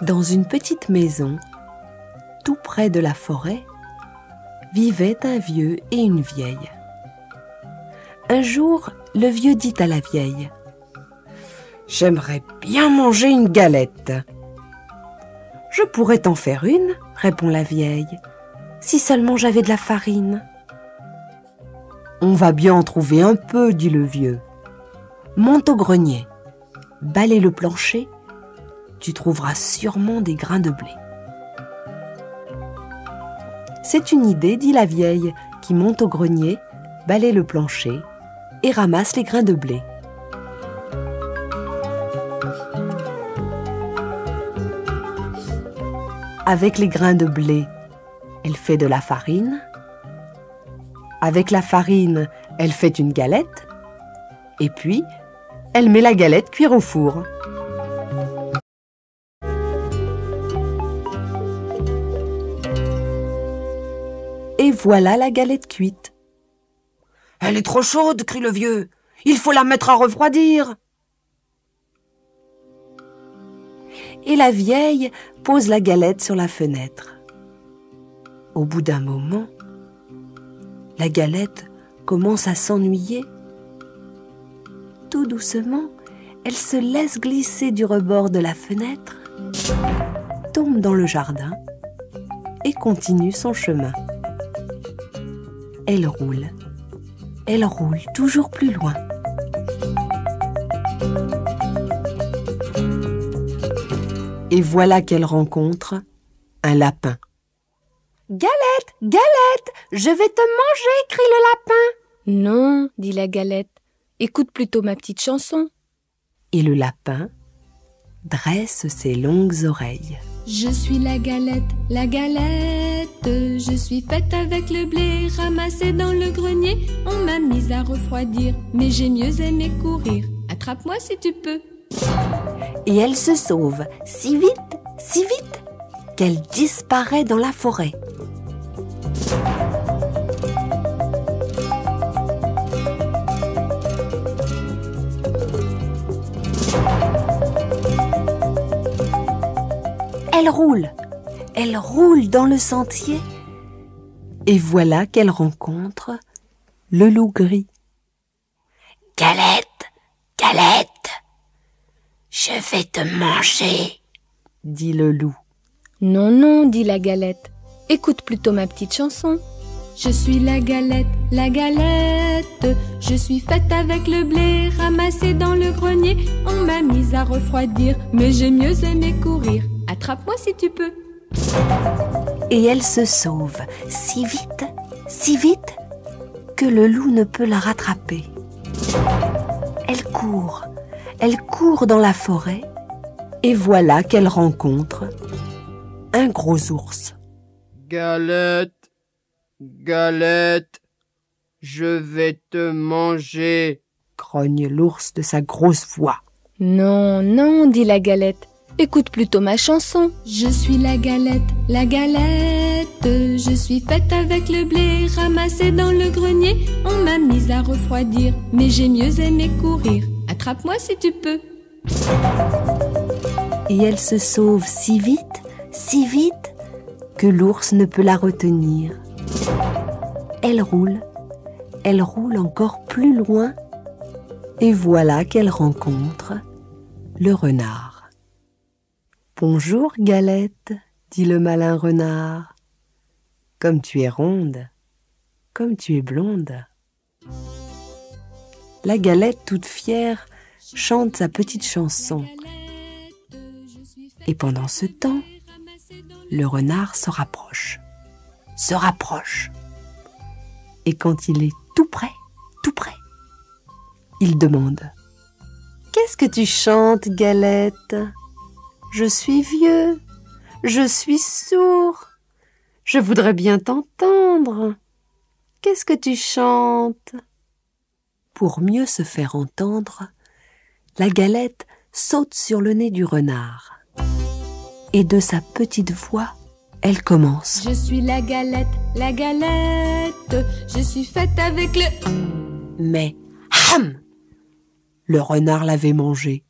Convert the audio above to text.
Dans une petite maison, tout près de la forêt, vivaient un vieux et une vieille. Un jour, le vieux dit à la vieille: « J'aimerais bien manger une galette. »« Je pourrais t'en faire une, » répond la vieille, « si seulement j'avais de la farine. »« On va bien en trouver un peu, » dit le vieux. « Monte au grenier, balaie le plancher, tu trouveras sûrement des grains de blé. » C'est une idée, dit la vieille, qui monte au grenier, balaie le plancher et ramasse les grains de blé. Avec les grains de blé, elle fait de la farine. Avec la farine, elle fait une galette. Et puis, elle met la galette cuire au four. Et voilà la galette cuite. « Elle est trop chaude !» crie le vieux. « Il faut la mettre à refroidir !» Et la vieille pose la galette sur la fenêtre. Au bout d'un moment, la galette commence à s'ennuyer. Tout doucement, elle se laisse glisser du rebord de la fenêtre, tombe dans le jardin et continue son chemin. Elle roule toujours plus loin. Et voilà qu'elle rencontre un lapin. « Galette, Galette, je vais te manger !» crie le lapin. « Non, » dit la galette, « écoute plutôt ma petite chanson. » Et le lapin dresse ses longues oreilles. Je suis la galette, je suis faite avec le blé ramassé dans le grenier. On m'a mise à refroidir, mais j'ai mieux aimé courir. Attrape-moi si tu peux. Et elle se sauve si vite, qu'elle disparaît dans la forêt. Elle roule dans le sentier et voilà qu'elle rencontre le loup gris. « Galette, Galette, je vais te manger !» dit le loup. « Non, non, » dit la galette, « écoute plutôt ma petite chanson. » Je suis la galette, je suis faite avec le blé ramassé dans le grenier. On m'a mise à refroidir, mais j'ai mieux aimé courir. Attrape-moi si tu peux. Et elle se sauve si vite, que le loup ne peut la rattraper. Elle court dans la forêt, et voilà qu'elle rencontre un gros ours. Galette, Galette, je vais te manger, grogne l'ours de sa grosse voix. Non, non, dit la galette, écoute plutôt ma chanson. Je suis la galette, je suis faite avec le blé ramassé dans le grenier. On m'a mise à refroidir, mais j'ai mieux aimé courir. Attrape-moi si tu peux. Et elle se sauve si vite, que l'ours ne peut la retenir. Elle roule encore plus loin, et voilà qu'elle rencontre le renard. « Bonjour, Galette, » dit le malin renard. « Comme tu es ronde, comme tu es blonde. » La Galette, toute fière, chante sa petite chanson. Et pendant ce temps, le renard se rapproche. Et quand il est tout près, il demande: « Qu'est-ce que tu chantes, Galette ? Je suis vieux, je suis sourd, je voudrais bien t'entendre. Qu'est-ce que tu chantes ?» Pour mieux se faire entendre, la Galette saute sur le nez du renard. Et de sa petite voix, elle commence. Je suis la galette, je suis faite avec le... Mais, ham! Le renard l'avait mangé.